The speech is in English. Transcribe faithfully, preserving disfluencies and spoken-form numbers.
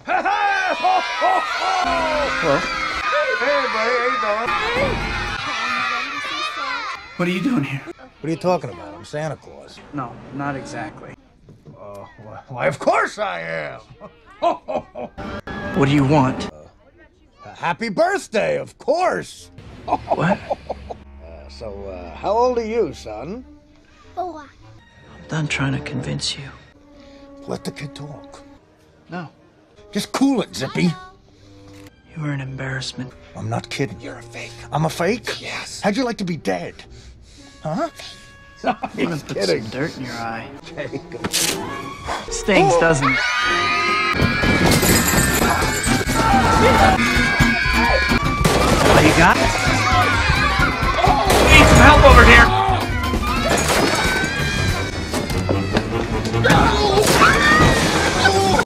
Hello? Hey, buddy, how you doing? What are you doing here? What are you talking about? I'm Santa Claus. No, not exactly. Uh, why, of course I am. What do you want? Uh, happy birthday, of course. What? Uh, so, uh, how old are you, son? Four. I'm done trying to convince you. Let the kid talk. No. Just cool it, Zippy. You were an embarrassment. I'm not kidding. You're a fake. I'm a fake? Yes. How'd you like to be dead? Huh? I'm gonna put kidding. some dirt in your eye. Okay. Stings, Oh. doesn't it? What do you got? Need some help over here.